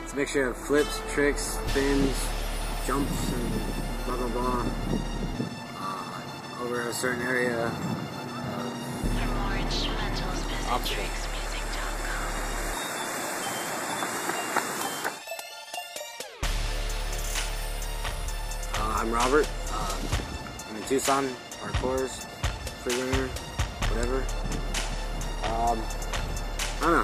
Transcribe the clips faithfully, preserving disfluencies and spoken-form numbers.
It's a mixture of flips, tricks, spins, jumps, and blah blah blah uh, over a certain area of obstacle. Uh, I'm Robert. Uh, I'm in Tucson, Parkours, freerunner, whatever. Um, I don't know.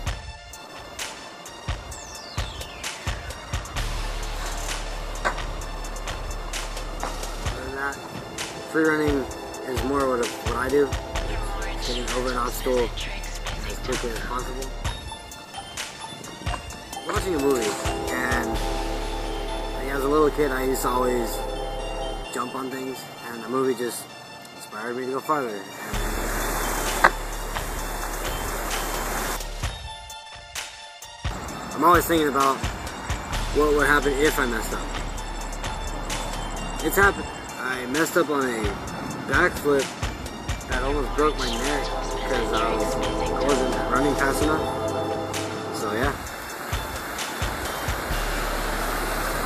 Other than that, freerunning is more what, what I do. Getting over an obstacle as quickly as possible. Watching a movie, and like, as a little kid, I used to always jump on things, and the movie just inspired me to go farther. And I'm always thinking about what would happen if I messed up. It's happened. I messed up on a backflip that almost broke my neck because I, was, I wasn't running fast enough. So yeah.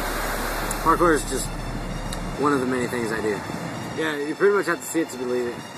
Parkour is just one of the many things I do. Yeah, you pretty much have to see it to believe it.